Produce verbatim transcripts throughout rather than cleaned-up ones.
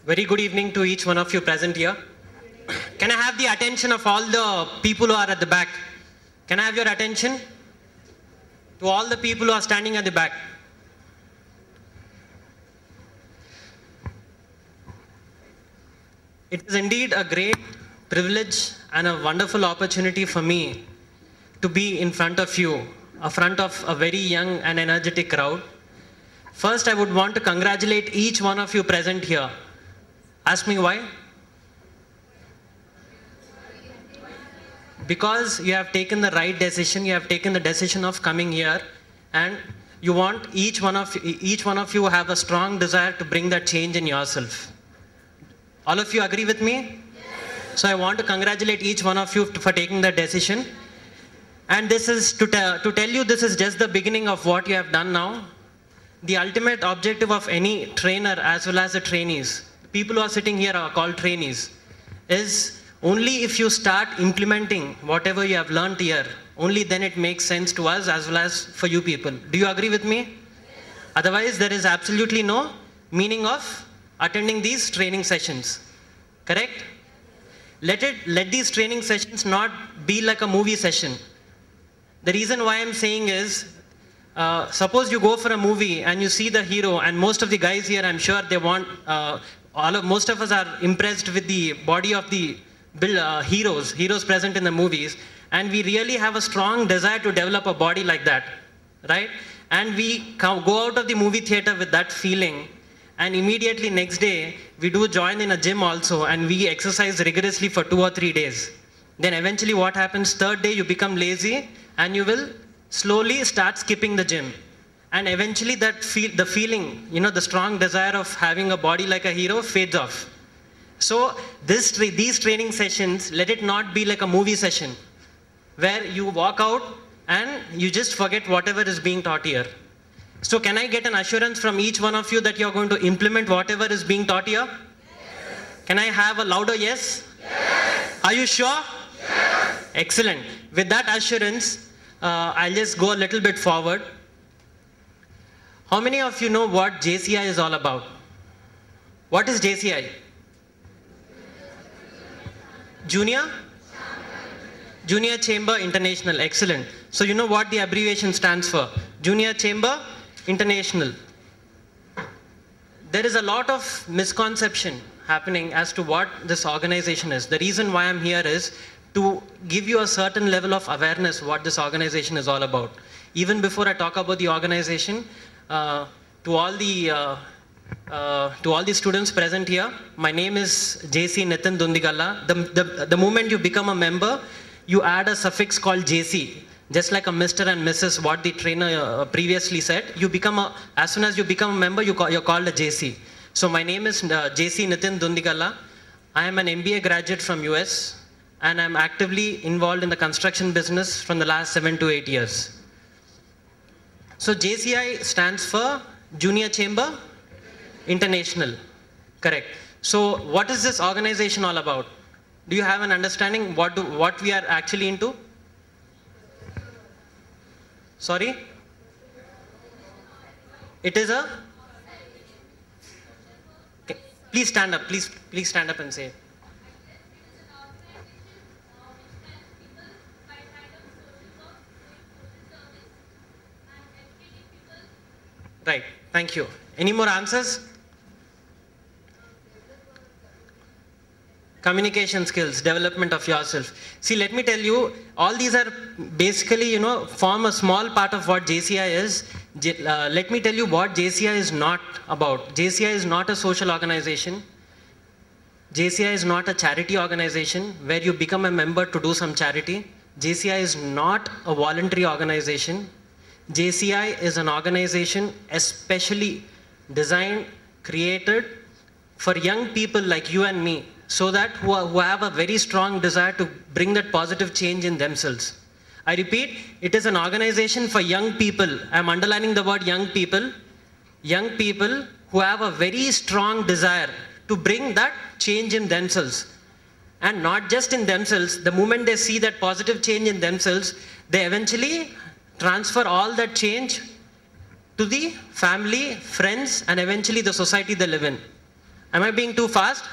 Very good evening to each one of you present here. Can I have the attention of all the people who are at the back? Can I have your attention? To all the people who are standing at the back. It is indeed a great privilege and a wonderful opportunity for me to be in front of you, in front of a very young and energetic crowd. First, I would want to congratulate each one of you present here. Ask me why? Because you have taken the right decision, you have taken the decision of coming here, and you want each one of each one of you have a strong desire to bring that change in yourself. All of you agree with me? Yes. So I want to congratulate each one of you for taking that decision. And this is to, te to tell you this is just the beginning of what you have done now. The ultimate objective of any trainer as well as the trainees, people who are sitting here are called trainees, is only if you start implementing whatever you have learned here, only then it makes sense to us as well as for you people. Do you agree with me? Yes. Otherwise, there is absolutely no meaning of attending these training sessions. Correct? Let it, let these training sessions not be like a movie session. The reason why I'm saying is, uh, suppose you go for a movie and you see the hero, and most of the guys here, I'm sure they want, uh, all of, most of us are impressed with the body of the uh, heroes, heroes present in the movies, and we really have a strong desire to develop a body like that, right? And we go out of the movie theater with that feeling, and immediately next day, we do join in a gym also, and we exercise rigorously for two or three days. Then eventually what happens, third day you become lazy, and you will slowly start skipping the gym. And eventually that feel, the feeling, you know, the strong desire of having a body like a hero fades off. So this, these training sessions, let it not be like a movie session, where you walk out and you just forget whatever is being taught here. So can I get an assurance from each one of you that you're going to implement whatever is being taught here? Yes. Can I have a louder yes? Yes. Are you sure? Yes. Excellent. With that assurance, uh, I'll just go a little bit forward. How many of you know what J C I is all about? What is J C I? Junior? Junior Chamber International. Excellent. So you know what the abbreviation stands for? Junior Chamber International. There is a lot of misconception happening as to what this organization is. The reason why I'm here is to give you a certain level of awareness what this organization is all about. Even before I talk about the organization, uh, to all the uh, uh, to all the students present here, my name is J C NITIN DUNDIGALA. The, the, the moment you become a member, you add a suffix called J C. Just like a Mister and Missus what the trainer uh, previously said, you become a, as soon as you become a member, you call, you're called a J C. So my name is uh, J C NITIN DUNDIGALA. I am an M B A graduate from U S, and I'm actively involved in the construction business from the last seven to eight years. So J C I stands for Junior Chamber International. Correct. So what is this organization all about? Do you have an understanding what, do, what we are actually into? Sorry? It is a? Okay. Please stand up. Please, please stand up and say it. Right. Thank you. Any more answers? Communication skills, development of yourself. See, let me tell you, all these are basically, you know, form a small part of what J C I is. J uh, let me tell you what J C I is not about. J C I is not a social organization. J C I is not a charity organization where you become a member to do some charity. J C I is not a voluntary organization. J C I is an organization especially designed, created for young people like you and me, so that who, are, who have a very strong desire to bring that positive change in themselves. I repeat, it is an organization for young people. I'm underlining the word young people. Young people who have a very strong desire to bring that change in themselves. And not just in themselves, the moment they see that positive change in themselves, they eventually transfer all that change to the family, friends, and eventually the society they live in. Am I being too fast?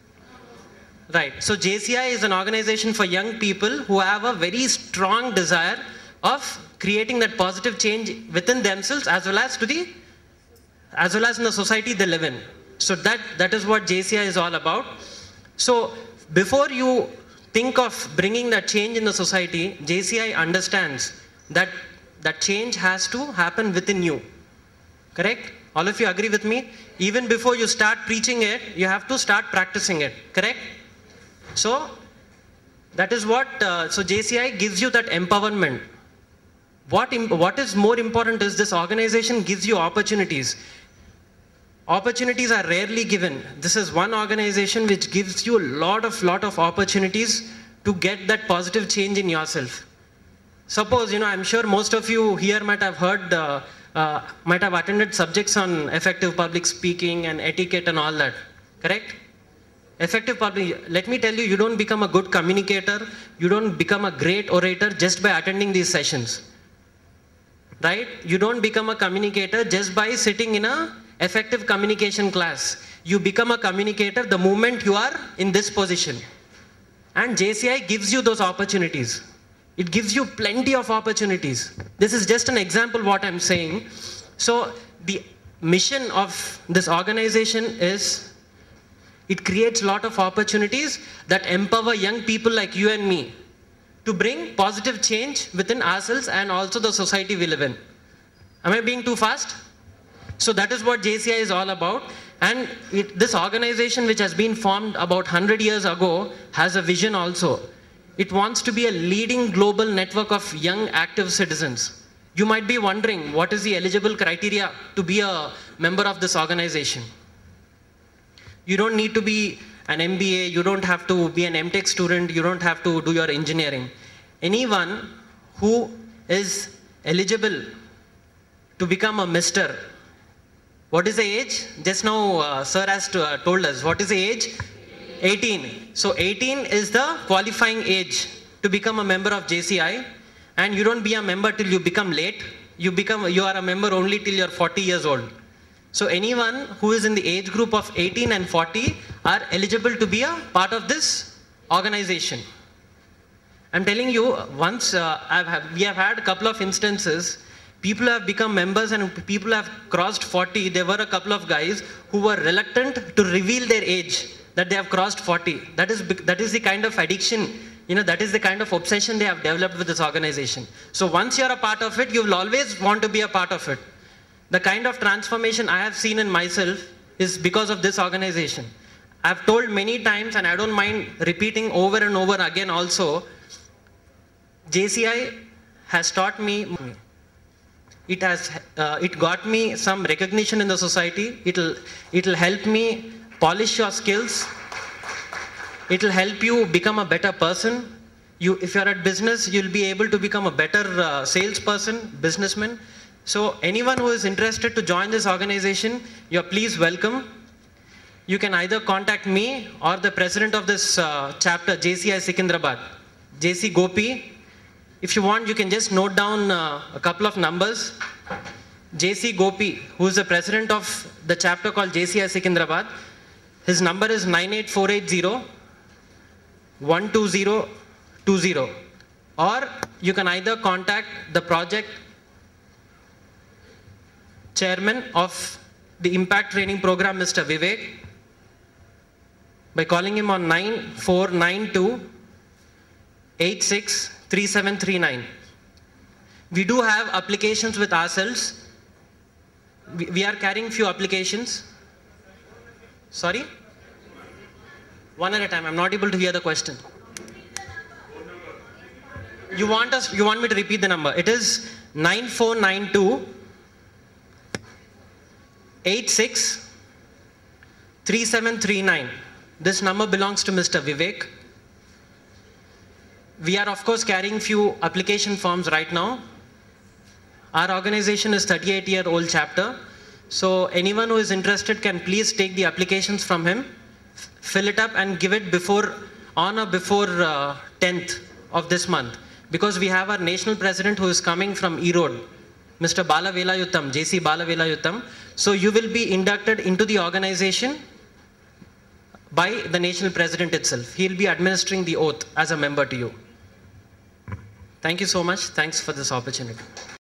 Right. So J C I is an organization for young people who have a very strong desire of creating that positive change within themselves as well as to the, as well as in the society they live in. So that, that is what J C I is all about. So before you think of bringing that change in the society, J C I understands that that change has to happen within you. Correct? All of you agree with me? Even before you start preaching it, you have to start practicing it. Correct? So that is what, uh, so J C I gives you that empowerment. What, what is more important is this organization gives you opportunities. Opportunities are rarely given. This is one organization which gives you a lot of, lot of opportunities to get that positive change in yourself. Suppose, you know, I'm sure most of you here might have heard, uh, uh, might have attended subjects on effective public speaking and etiquette and all that. Correct? Effective public, let me tell you, you don't become a good communicator, you don't become a great orator just by attending these sessions. Right? You don't become a communicator just by sitting in a effective communication class. You become a communicator the moment you are in this position. And J C I gives you those opportunities. It gives you plenty of opportunities. This is just an example what I'm saying. So the mission of this organization is it creates a lot of opportunities that empower young people like you and me to bring positive change within ourselves and also the society we live in. Am I being too fast? So that is what J C I is all about. And it, this organization, which has been formed about one hundred years ago, has a vision also. It wants to be a leading global network of young active citizens. You might be wondering, what is the eligible criteria to be a member of this organization? You don't need to be an M B A, you don't have to be an M Tech student, you don't have to do your engineering. Anyone who is eligible to become a Mister What is the age? Just now uh, sir has to, uh, told us. What is the age? eighteen. So eighteen is the qualifying age to become a member of J C I. And you don't be a member till you become late. You, become, you are a member only till you're forty years old. So anyone who is in the age group of eighteen and forty are eligible to be a part of this organization. I'm telling you, once uh, I've have, we have had a couple of instances, people have become members and people have crossed forty. There were a couple of guys who were reluctant to reveal their age, that they have crossed forty. That is, that is the kind of addiction, you know, that is the kind of obsession they have developed with this organization. So once you're a part of it, you will always want to be a part of it. The kind of transformation I have seen in myself is because of this organization. I've told many times, and I don't mind repeating over and over again also, J C I has taught me, it has, uh, it got me some recognition in the society. It'll, it'll help me polish your skills. It'll help you become a better person. You, if you're at business, you'll be able to become a better uh, salesperson, businessman. So anyone who is interested to join this organization, you're please welcome. You can either contact me or the president of this uh, chapter, J C I Secunderabad, J C Gopi. If you want, you can just note down uh, a couple of numbers. J C Gopi, who is the president of the chapter called J C I Secunderabad, his number is nine eight four eight zero, one two zero two zero. Or you can either contact the project chairman of the Impact Training Program, Mister Vivek, by calling him on nine four nine two eight six three seven three nine. We do have applications with ourselves. We, we are carrying few applications. Sorry? One at a time. I'm not able to hear the question. You want us? You want me to repeat the number? It is nine four nine two eight six three seven three nine. This number belongs to Mister Vivek. We are of course carrying few application forms right now. Our organization is thirty-eight year old chapter. So anyone who is interested can please take the applications from him, fill it up and give it before, on or before uh, tenth of this month. Because we have our national president who is coming from Erode, Mister Bala Velayuttam, J C Bala Velayuttam. So you will be inducted into the organization by the national president itself. He'll be administering the oath as a member to you. Thank you so much. Thanks for this opportunity.